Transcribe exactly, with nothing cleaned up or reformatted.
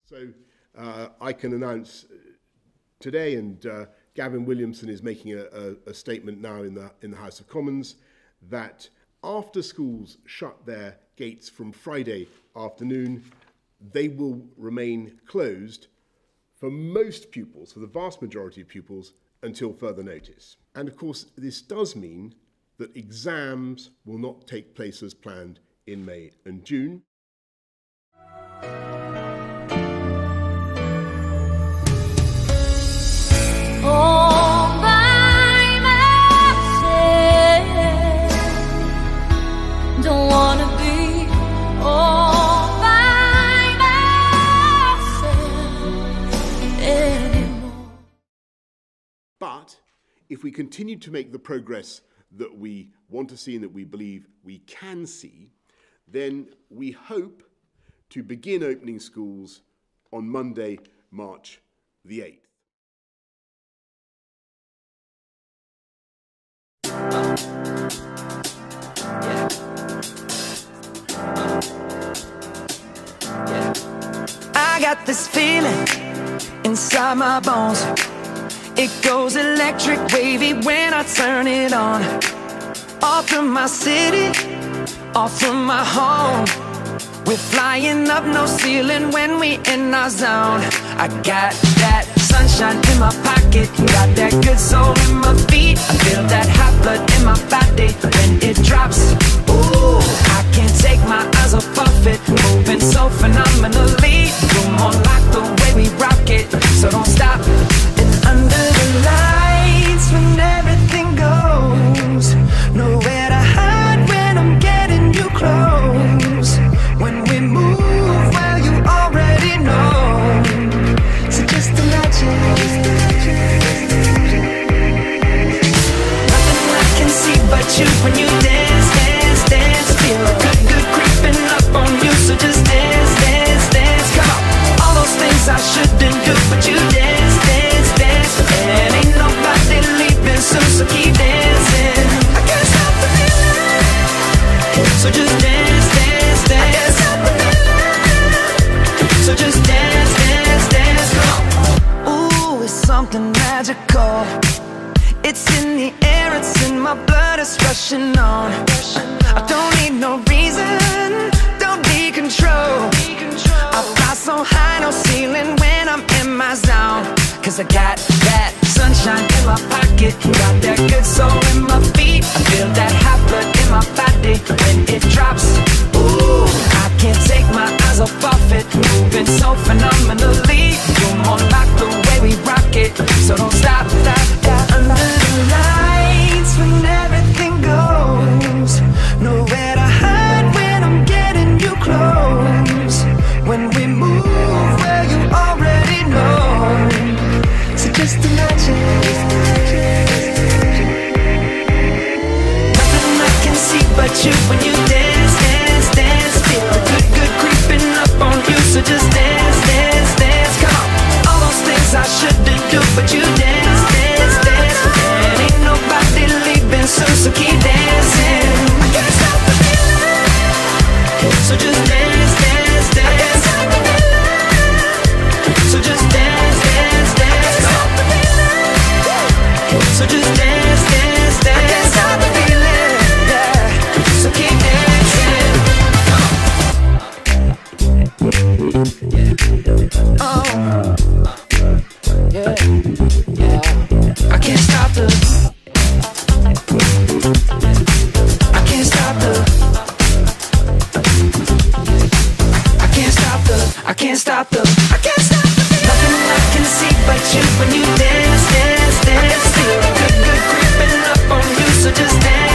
So uh, I can announce today, and uh, Gavin Williamson is making a, a, a statement now in the, in the House of Commons, that after schools shut their gates from Friday afternoon, they will remain closed for most pupils, for the vast majority of pupils, until further notice. And of course, this does mean that exams will not take place as planned in May and June. All by myself, don't wanna be all by myself anymore. But if we continue to make the progress that we want to see and that we believe we can see, then we hope to begin opening schools on Monday, March the eighth. I got this feeling inside my bones. It goes electric wavy when I turn it on. Off from my city, off from my home. We're flying up, no ceiling when we in our zone. I got that sunshine in my pocket, got that good soul in my feet. I feel that hot blood in my body when it drops. Ooh, I can't take my eyes off of it, moving so phenomenally. Come on, like the way we rock it, so don't stop. And under the lights, when everything goes, nowhere to hide when I'm getting you close. When we move, well, you already know. So just imagine. Nothing I can see but you when you dance, dance, dance. Feel good, good creeping up on you. So just dance, dance, dance. Come on. All those things I shouldn't do, but you dance, dance, dance. And ain't nobody leaving soon, so keep dancing. I can't stop the feeling. So just dance, dance, dance. So just dance, dance, dance. Ooh, it's something magical. It's in the air, it's in my blood, it's rushing on. I don't need no reason, don't need control. I fly so high, no ceiling when I'm in my zone. Cause I got that sunshine in my pocket, got that good soul in my feet. I feel that hot blood in my body when it drops. Ooh, I can't take my eyes off of it, moving so phenomenally. You're more like the way we rock it, so don't stop, stop, stop. Under the lights, when everything goes, nowhere to hide when I'm getting you close. When we move, well, you already know. So just imagine. Nothing I can see but you when you dance, dance, dance. Feel good, good creeping up on you. So just dance, dance, dance. Come on. All those things I shouldn't do, but you dance, dance, dance. And ain't nobody leaving soon, so keep dancing. I can't stop the feeling. So just dance, dance, dance. So just dance, dance, dance. So just dance, dance, dance. I can't stop the feeling, yeah. So keep dancing. Oh, yeah, yeah. I can't stop the. I can't stop the. I can't stop the. I can't stop the. I can't stop the. Nothing I can see but you when you dance, dance, dance. Feel good, good creeping up on you, so just dance.